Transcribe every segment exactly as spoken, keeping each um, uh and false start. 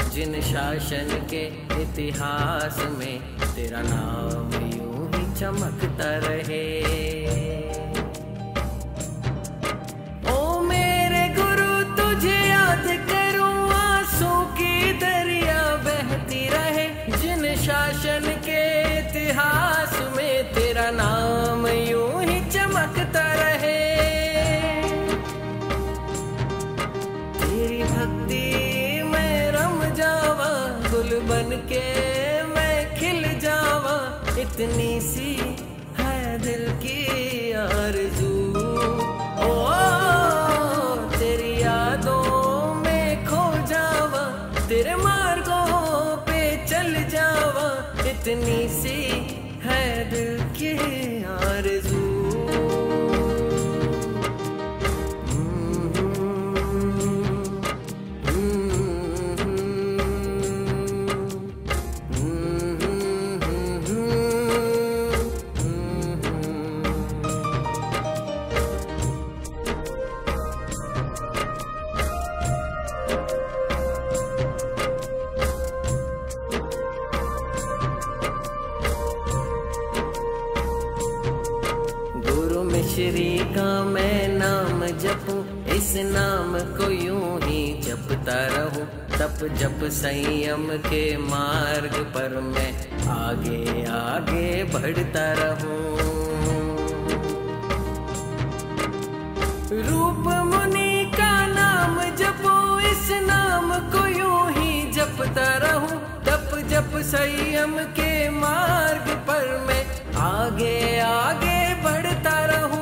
जिन शासन के इतिहास में तेरा नाम यूं ही चमकता रहे। ओ मेरे गुरु तुझे याद करूं, आंसू की दरिया बहती रहे। जिन शासन के इतिहास में तेरा नाम यूं ही चमकता रहे। तेरी भक्ति में रम जावा, गुल बन के मैं खिल जावा। इतनी सी है दिल की आरज़ू। ओ तेरी यादों में खो जावा, तेरे मार्गों पे चल जावा। इतनी सी है दिल की आरज़ू। श्री का मैं नाम जपूं, इस नाम को यूं ही जपता रहूं। तप जप संयम के मार्ग पर मैं आगे आगे बढ़ता रहूं। रूप मुनि का नाम जपूं, इस नाम को यूं ही जपता रहूं। तप जप संयम के मार्ग पर मैं आगे आगे बढ़ता रहूं।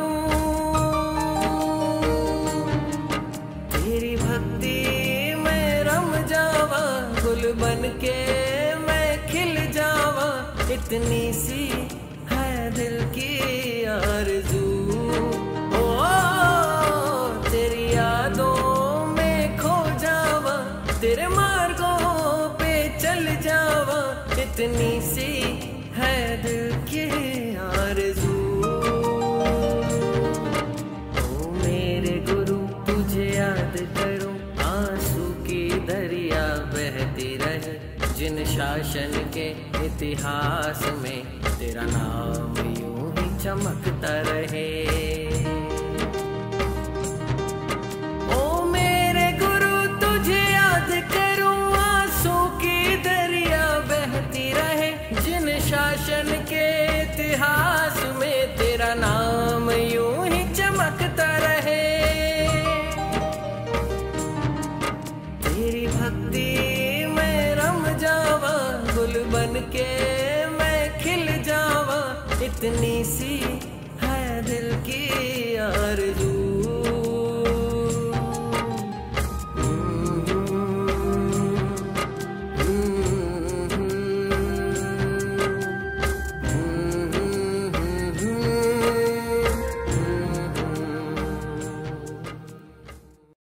तेरी भक्ति में रम जावा, गुल बन के मैं खिल जावा। इतनी सी है दिल की आरज़ू। ओ तेरी यादों में खो जावा, तेरे मार्गों पे चल जावा। इतनी सी है दिल की आरज़ू। ओ मेरे गुरु तुझे याद करूं, आंसू की दरिया बहती रहे। जिन शासन के इतिहास में तेरा नाम यूं ही चमकता रहे। ओ मेरे गुरु तुझे याद करूं, आंसू की दरिया बहती रहे। जिन शासन के इतिहास में तेरा नाम यूं ही चमकता रहे। तेरी भक्ति में रम जावा, गुल बन के मैं खिल जावा। इतनी सी है दिल की आरज़ू।